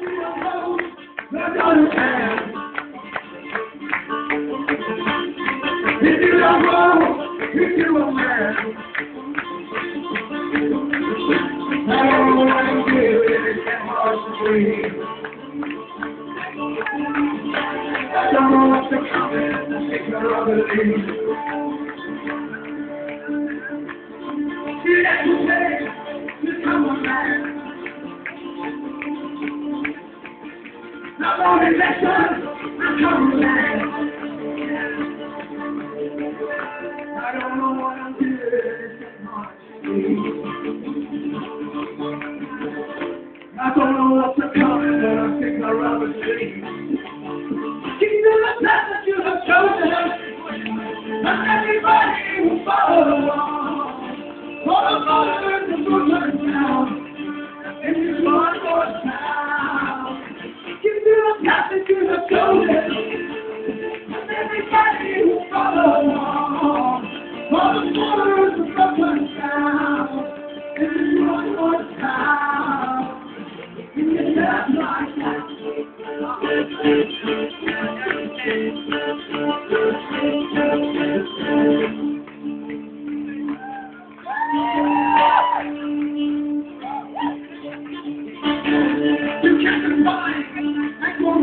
If you don't know, if you're a man, I don't know what I'm doing, it's that hard to breathe. I don't know what's to come in, the signal of the lead. See, that's the way to become a man. Not only lessons, become a man. I don't know what I'm doing, it's that hard to breathe. I don't know what's to come, but I think I'd rather sleep. Keep the path that you have chosen, and everybody will follow along. Follow the good down, in this one more town. Keep the path that you have chosen, and everybody will follow along. Follow the good down, in this one more town. You can't